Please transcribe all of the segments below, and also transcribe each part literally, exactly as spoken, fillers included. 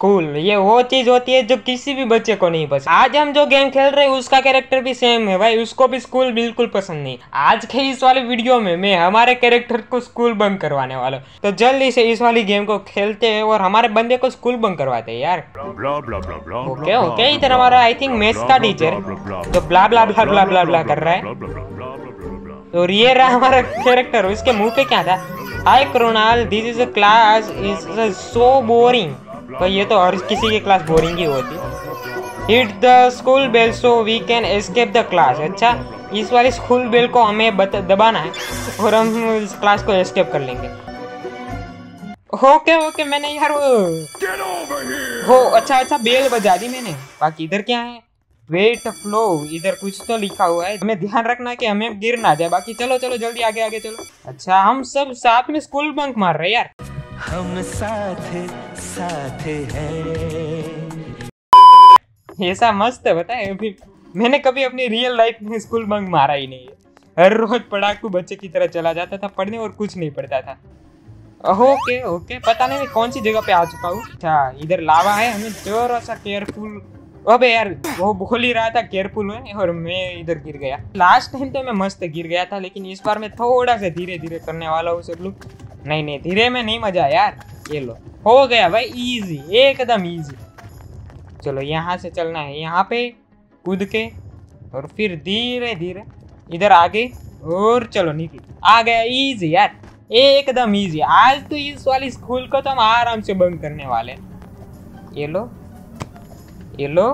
School ये वो चीज होती है जो किसी भी बच्चे को नहीं पसंद। आज हम जो गेम खेल रहे हैं उसका कैरेक्टर भी सेम है भाई, उसको भी स्कूल बिल्कुल पसंद नहीं। आज के इस वाले वीडियो में मैं हमारे कैरेक्टर को स्कूल बंक करवाने वाला हूँ, तो जल्दी से इस वाली गेम को खेलते हैं और हमारे बंदे को स्कूल बंक करवाते हैं यार। ओके ओके, इधर हमारा आई थिंक मैथ्स का टीचर जो ब्ला ब्ला ब्ला ब्ला ब्ला ब्ला कर रहा है। और ये रहा हमारा कैरेक्टर, इसके मुंह पे क्या था? Hi Krunal, this is a class is so boring. तो ये तो हर किसी की क्लास बोरिंग ही होती। Hit the school bell so we can escape the class. अच्छा, इस वाली स्कूल बेल को हमें दबाना है और हम इस क्लास को एस्केप कर लेंगे। ओके ओके, मैंने यार हो अच्छा अच्छा बेल बजा दी मैंने। बाकी इधर क्या है? वेट फ्लो, इधर कुछ तो लिखा हुआ है, हमें ध्यान रखना है कि हमें गिर ना जाए। बाकी चलो चलो जल्दी आगे आगे चलो। अच्छा, हम सब साथ में स्कूल बंक मार रहे हैं यार। हम साथ साथ हैं। ऐसा मस्त है, बताए अभी मैंने कभी अपनी रियल लाइफ में स्कूल बंक मारा ही नहीं है। हर रोज पढ़ाकू बच्चे की तरह चला जाता था पढ़ने और कुछ नहीं पढ़ता था। ओके ओके, पता नहीं मैं कौन सी जगह पे आ चुका हूँ। अच्छा, इधर लावा है, हमें थोड़ा सा केयरफुल। अबे यार, वो बोल ही रहा था केयरफुल है और मैं इधर गिर गया। लास्ट टाइम तो मैं मस्त गिर गया था, लेकिन इस बार मैं थोड़ा सा धीरे धीरे करने वाला हूँ सब लोग। नहीं नहीं, धीरे में नहीं मजा यार। ये लो, हो गया भाई, इजी, एकदम इजी। चलो यहाँ से चलना है, यहाँ पे कूद के और फिर धीरे धीरे इधर आगे और चलो निकल आ गया। इजी यार, एकदम इजी। आज तो इस वाली स्कूल को तो हम आराम से बंक करने वाले। ये लो ये लो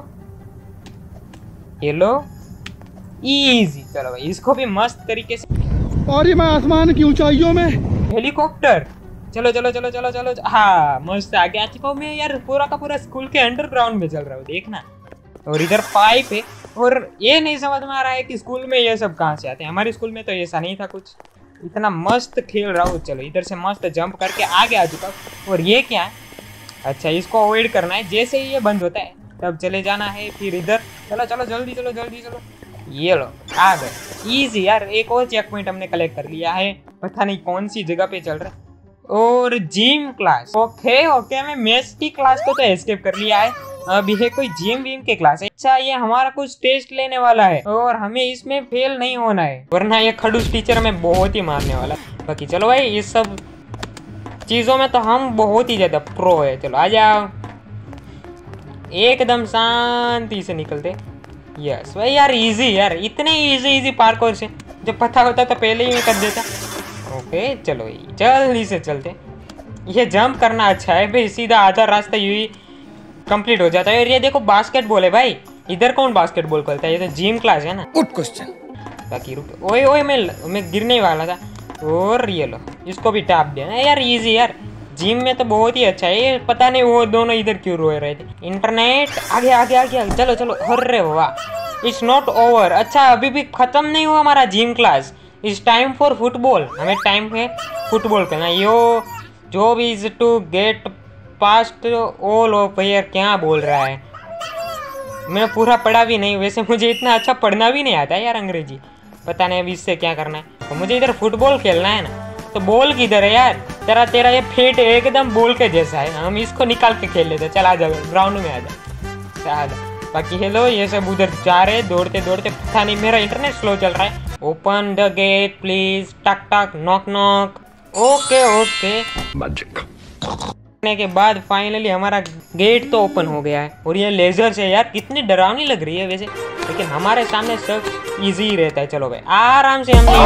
ये लो, इजी। चलो भाई, इसको भी मस्त तरीके से। और ये मैं आसमान की ऊंचाइयों में हेलीकॉप्टर। चलो चलो चलो चलो चलो, हाँ मस्त आ गया चुका मैं यार। पूरा का पूरा स्कूल के अंडरग्राउंड में चल रहा हूँ, देखना। और इधर पाइप है और ये नहीं समझ में आ रहा है कि स्कूल में ये सब कहाँ से आते हैं। हमारे स्कूल में तो ऐसा नहीं था कुछ। इतना मस्त खेल रहा हूँ। चलो इधर से मस्त जंप करके आगे आ चुका हूँ। और ये क्या है? अच्छा, इसको अवॉइड करना है। जैसे ही ये बंद होता है तब चले जाना है। फिर इधर चलो चलो जल्दी चलो जल्दी चलो। ये लो, आ गए। इजी यार, एक और चेक पॉइंट हमने कलेक्ट कर लिया है। पता नहीं कौन सी जगह पे चल रहा है। और जिम क्लास। ओके ओके, मैं मैथ्स की क्लास को तो एस्केप कर लिया है। अब ये कोई जिम विम की क्लास है। अच्छा, ये हमारा कुछ टेस्ट लेने वाला है और हमें इसमें फेल नहीं होना है, वरना ये खड़ूस टीचर हमें बहुत ही मारने वाला है। बाकी चलो भाई, इस सब चीजों में तो हम बहुत ही ज्यादा प्रो है। चलो आ जाओ, एकदम शांति से निकलते। यस भाई यार, इजी यार, इतने इजी इजी पार्कोर से जब पता होता तो पहले ही मैं कर देता। ओके चलो जल्दी से चलते। ये जंप करना अच्छा है भाई, सीधा आधा रास्ता यूं ही कंप्लीट हो जाता है। और ये देखो बास्केटबॉल है भाई, इधर कौन बास्केटबॉल खेलता है? ये तो जिम क्लास है ना। Good question. बाकी रुक, ओए ओए, मैं मैं गिरने ही वाला था। और ये लो, इसको भी टाप दिया यार। इजी यार, जिम में तो बहुत ही अच्छा है। ये पता नहीं वो दोनों इधर क्यों रोए रहे थे। इंटरनेट आगे आगे आगे, चलो चलो। अरे वाह, इट्स नॉट ओवर। अच्छा, अभी भी खत्म नहीं हुआ हमारा gym class. It's time for football. हमें टाइम है फुटबॉल खेलना। Yo job is to get past all of here. क्या बोल रहा है? मैं पूरा पढ़ा भी नहीं, वैसे मुझे इतना अच्छा पढ़ना भी नहीं आता यार अंग्रेजी। पता नहीं अभी इससे क्या करना है। तो मुझे इधर फुटबॉल खेलना है ना, तो बॉल किधर है यार? तेरा तेरा ये फेट एकदम बॉल के जैसा है, हम इसको निकाल के खेल लेते। चल आ जाओ, ग्राउंड में आ जाओ। बाकी हेलो, ये सब उधर जा रहे दौड़ते दौड़ते। पता नहीं, मेरा इंटरनेट स्लो चल रहा है। Open the gate please. टक टक, knock knock. Okay okay, magic के बाद फाइनली हमारा गेट तो ओपन हो गया है। और ये लेजर से यार कितनी डरावनी लग रही है वैसे, लेकिन हमारे सामने सब इजी रहता है। चलो भाई, आराम से हमने।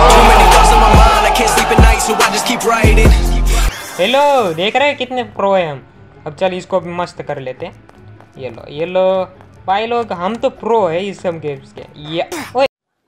हेलो, देख रहे हैं कितने प्रो है हम। अब चल इसको भी मस्त कर लेते हैं। ये लो ये लो भाई लोग, हम तो प्रो है इस सब गेम्स के। ये ओए,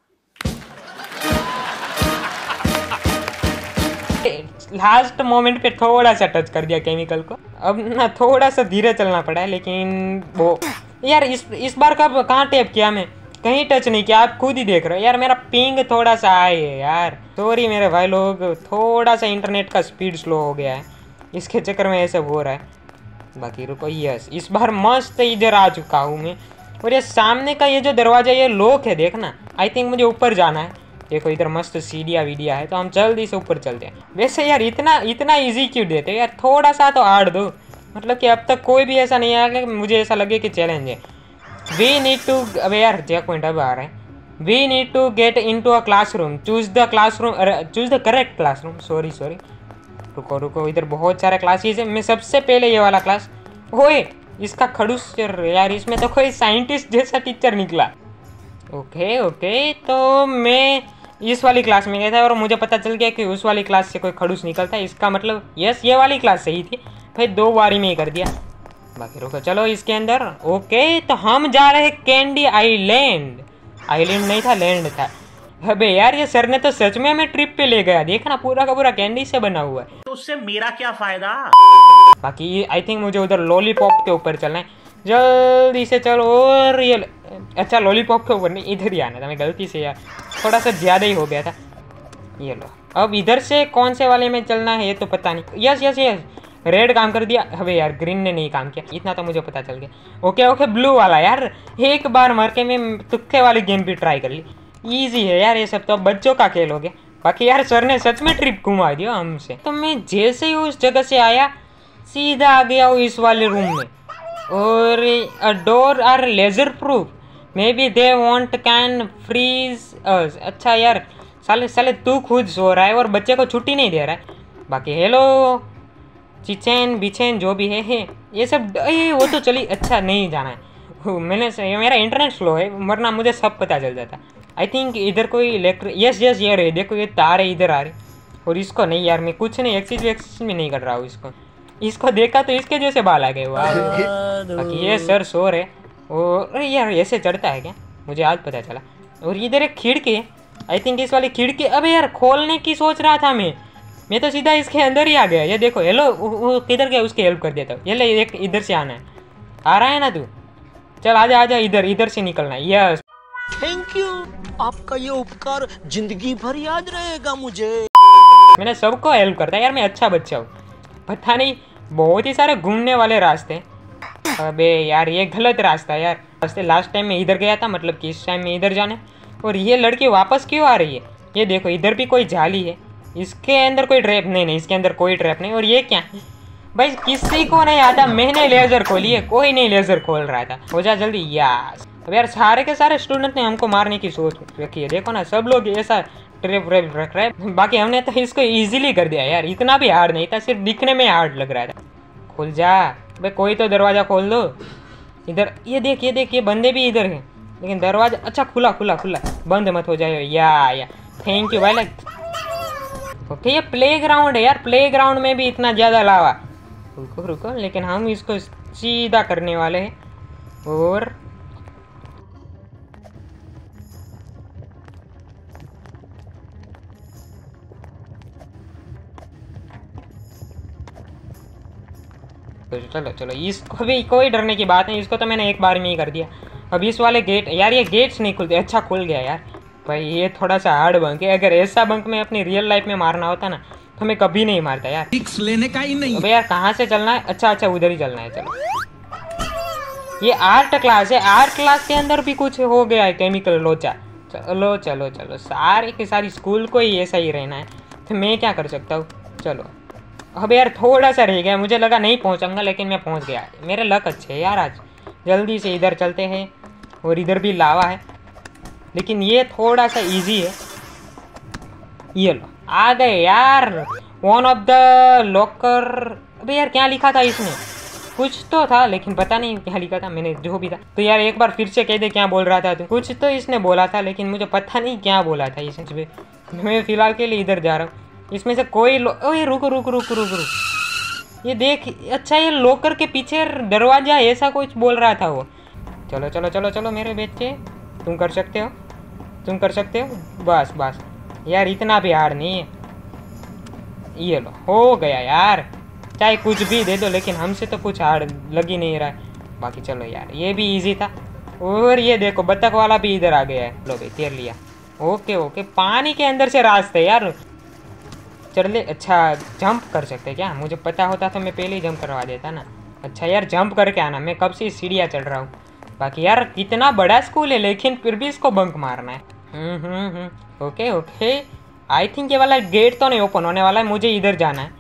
लास्ट मोमेंट पे थोड़ा सा टच कर दिया केमिकल को। अब ना थोड़ा सा धीरे चलना पड़ा है, लेकिन वो यार इस इस बार कब कहाँ टैप किया मैं? कहीं टच नहीं किया, आप खुद ही देख रहे हो यार। मेरा पिंग थोड़ा सा हाई है यार, सॉरी मेरे भाई लोग। थोड़ा सा इंटरनेट का स्पीड स्लो हो गया है, इसके चक्कर में ऐसा हो रहा है। बाकी रुको, यस इस बार मस्त इधर आ चुका हूँ मैं। और ये सामने का ये जो दरवाजा, ये लॉक है, देखना। आई थिंक मुझे ऊपर जाना है। देखो इधर मस्त सीढ़ियाँ वीडिया है, तो हम जल्दी से ऊपर चलते हैं। वैसे यार इतना इतना इजी क्यों देते हैं यार? थोड़ा सा तो आड़ दो। मतलब कि अब तक कोई भी ऐसा नहीं आया कि मुझे ऐसा लगे कि चैलेंज है। वी नीड टू, अबे यार चेक पॉइंट अब आ रहा है। We need to get in to a classroom, choose the classroom, choose the correct classroom. Sorry sorry रुको रुको, इधर बहुत सारे क्लासेस है। मैं सबसे पहले ये वाला क्लास, ओए इसका खड़ूस यार, इसमें तो कोई साइंटिस्ट जैसा टीचर निकला। ओके ओके, तो मैं इस वाली क्लास में गया था और मुझे पता चल गया कि उस वाली क्लास से कोई खड़ूस निकलता है। इसका मतलब यस, ये वाली क्लास सही थी भाई, दो बारी में ही कर दिया। बाकी रुको, चलो इसके अंदर। ओके, तो हम जा रहे हैं कैंडी आइलैंड। आइलैंड नहीं था, लैंड था। अबे यार, ये सर ने तो सच में हमें ट्रिप पे ले गया। देखना, पूरा का पूरा कैंडी से बना हुआ है। तो उससे मेरा क्या फायदा। बाकी आई थिंक मुझे उधर लॉलीपॉप के ऊपर चलना है, जल्दी से चलो। और ये अच्छा, लॉलीपॉप के ऊपर नहीं, इधर ही आना था। मैं गलती से यार थोड़ा सा ज़्यादा ही हो गया था। ये लो, अब इधर से कौन से वाले में चलना है ये तो पता नहीं। यस यस यस, रेड काम कर दिया। अबे यार, ग्रीन ने नहीं काम किया, इतना तो मुझे पता चल गया। ओके ओके, ब्लू वाला। यार एक बार मर के मैं तुक्के वाली गेम भी ट्राई कर ली। ईजी है यार ये सब, तो बच्चों का खेल हो गया। बाकी यार सर ने सच में ट्रिप घुमा दिया हमसे। तो मैं जैसे ही उस जगह से आया, सीधा आ गया हूँ इस वाले रूम में। और door are laser proof, maybe they won't can freeze us. अच्छा यार, साले साले तू खुद सो रहा है और बच्चे को छुट्टी नहीं दे रहा है। बाकी हेलो चिचैन बिचैन जो भी है, है ये सब, ये वो तो चली। अच्छा नहीं जाना है, मैंने ये मेरा इंटरनेट स्लो है, वरना मुझे सब पता चल जाता। आई थिंक इधर कोई इलेक्ट्रिक, यस यस ये रहे, देखो ये तार है इधर आ रही। और इसको नहीं यार, मैं कुछ नहीं एक्सचेंज एक्सचेंज में नहीं कर रहा हूँ। इसको इसको देखा तो इसके जैसे बाल आ गए। वाह, बाकी ये सर सो रहे। और यार ऐसे चढ़ता है क्या, मुझे आज पता चला। और इधर एक खिड़की है, आई थिंक इस वाली खिड़की, अबे यार खोलने की सोच रहा था मैं मैं तो सीधा इसके अंदर ही आ गया। ये देखो, हेलो वो किधर गया, उसकी हेल्प कर देता हूँ। ये ले, एक इधर से आना है, आ रहा है ना तू, चल आजा आजा, इधर इधर से निकलना है। यस, थैंक यू, आपका ये उपकार जिंदगी भर याद रहेगा मुझे। मैंने सबको हेल्प करता है यार, मैं अच्छा बच्चा हूँ। पता नहीं, बहुत ही सारे घूमने वाले रास्ते। अबे यार ये गलत रास्ता है यार। रास्ते लास्ट टाइम में इधर गया था, मतलब कि इस टाइम में इधर जाने। और ये लड़की वापस क्यों आ रही है। ये देखो, इधर भी कोई जाली है, इसके अंदर कोई ट्रैप नहीं नहीं इसके अंदर कोई ट्रैप नहीं। और ये क्या भाई, किसी को नहीं आता, मैंने लेजर खोली है, कोई नहीं लेजर खोल रहा था। हो जा जल्दी यार। अब यार सारे के सारे स्टूडेंट ने हमको मारने की सोच रखी है। देखो ना, सब लोग ऐसा ट्रैप व्रैप रख रहे हैं। बाकी हमने तो इसको इजीली कर दिया यार, इतना भी हार्ड नहीं था, सिर्फ दिखने में हार्ड लग रहा था। खुल जा भाई, कोई तो दरवाज़ा खोल दो। इधर ये देख ये देख, ये बंदे भी इधर हैं, लेकिन दरवाजा अच्छा खुला खुला खुला, बंद मत हो जाए। या या थैंक यू भाई। लाइक ओके, ये प्ले ग्राउंड है यार, प्ले ग्राउंड में भी इतना ज़्यादा लावा। रुको रुको, लेकिन हम इसको सीधा करने वाले हैं। और चलो चलो, इसको भी कोई डरने की बात नहीं, इसको तो मैंने एक बार में ही कर दिया। अब इस वाले गेट, यार ये गेट्स नहीं खुलते। अच्छा खुल गया यार भाई, ये थोड़ा सा हार्ड बंक है। अगर ऐसा बंक में अपनी रियल लाइफ में मारना होता ना, तो मैं कभी नहीं मारता यार। रिक्स लेने का ही नहीं। अबे यार कहाँ से चलना है। अच्छा अच्छा, उधर ही चलना है। चलो, ये आर्ट क्लास है, आर्ट क्लास के अंदर भी कुछ हो गया है, केमिकल लोचा। चलो चलो चलो, सारी की सारी स्कूल को ही ऐसा ही रहना है, तो मैं क्या कर सकता हूँ। चलो, अब यार थोड़ा सा रह गया, मुझे लगा नहीं पहुँचूंगा, लेकिन मैं पहुँच गया। मेरे लक अच्छे है यार आज। जल्दी से इधर चलते हैं। और इधर भी लावा है, लेकिन ये थोड़ा सा इजी है। ये लो, आ गए यार। One of the locker. अबे यार क्या लिखा था इसमें, कुछ तो था, लेकिन पता नहीं क्या लिखा था। मैंने जो भी था, तो यार एक बार फिर से कह दे क्या बोल रहा था तू। कुछ तो इसने बोला था, लेकिन मुझे पता नहीं क्या बोला था इसमें। मैं फिलहाल के लिए इधर जा रहा हूँ। इसमें से कोई ओए रुक रुक रुक रुक रुक, ये देख। अच्छा, ये लॉकर के पीछे दरवाजा ऐसा कुछ बोल रहा था वो। चलो चलो चलो चलो मेरे बच्चे, तुम कर सकते हो, तुम कर सकते हो। बस बस यार, इतना भी हार्ड नहीं है। ये लो, हो गया यार। चाहे कुछ भी दे दो, लेकिन हमसे तो कुछ हार्ड लग ही नहीं रहा है। बाकी चलो यार, ये भी इजी था। और ये देखो, बत्तख वाला भी इधर आ गया है। लो भाई, तैर लिया। ओके ओके, पानी के अंदर से रास्ते यार चल ले। अच्छा, जंप कर सकते क्या, मुझे पता होता तो मैं पहले ही जंप करवा देता ना। अच्छा यार, जंप करके आना, मैं कब से सीढ़ियाँ चढ़ रहा हूँ। बाकी यार कितना बड़ा स्कूल है, लेकिन फिर भी इसको बंक मारना है। Hmm hmm hmm okay okay, I think ये वाला गेट तो नहीं ओपन होने वाला है, मुझे इधर जाना है।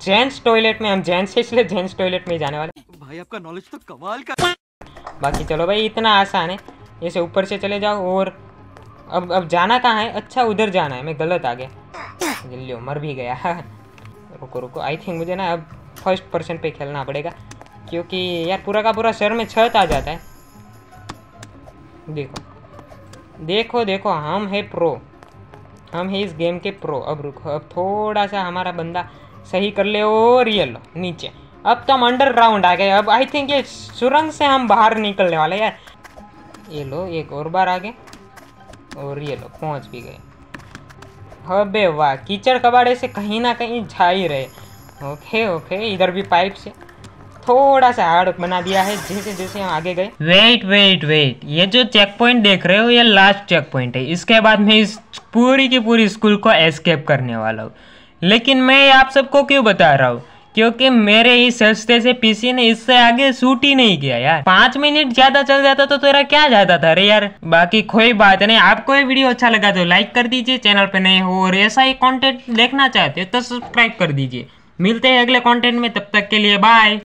जेंट्स टॉयलेट में, हम जेंट्स इसलिए जेंट्स टॉयलेट में ही जाने वाले। भाई आपका नॉलेज तो कमाल का। बाकी चलो भाई, इतना आसान है, ऐसे ऊपर से चले जाओ। और अब अब जाना कहाँ है? अच्छा उधर जाना है, मैं गलत आ गया। जल्दी मर भी गया। रुको रुको, आई थिंक मुझे ना अब फर्स्ट पर्सन पे खेलना पड़ेगा, क्योंकि यार पूरा का पूरा सर में छत आ जाता है। देखो देखो देखो, हम है प्रो, हम है इस गेम के प्रो। अब रुको, अब थोड़ा सा हमारा बंदा सही कर ले। और ये लो नीचे, अब तो हम अंडरग्राउंड आ गए। अब आई थिंक ये सुरंग से हम बाहर निकलने वाले यार। ये लो एक और बार आगे, और ये लो पहुंच भी गए। अबे वाह, कीचड़ कबाड़े से कहीं ना कहीं जा ही रहे। ओके ओके, इधर भी पाइप से थोड़ा सा हार्ड बना दिया है जैसे जैसे हम आगे गए। वेट वेट वेट, ये जो चेक पॉइंट देख रहे हो ये लास्ट चेक पॉइंट है। इसके बाद मैं इस पूरी की पूरी स्कूल को एस्केप करने वाला हूँ। लेकिन मैं आप सबको क्यों बता रहा हूँ? क्योंकि मेरे ही सस्ते से पीसी ने इससे आगे शूट ही नहीं किया यार। पाँच मिनट ज्यादा चल जाता तो तेरा क्या जाता था अरे यार। बाकी कोई बात नहीं, आपको ये वीडियो अच्छा लगा तो लाइक कर दीजिए, चैनल पे नए हो और ऐसा ही कंटेंट देखना चाहते हो तो सब्सक्राइब कर दीजिए। मिलते हैं अगले कंटेंट में, तब तक के लिए बाय।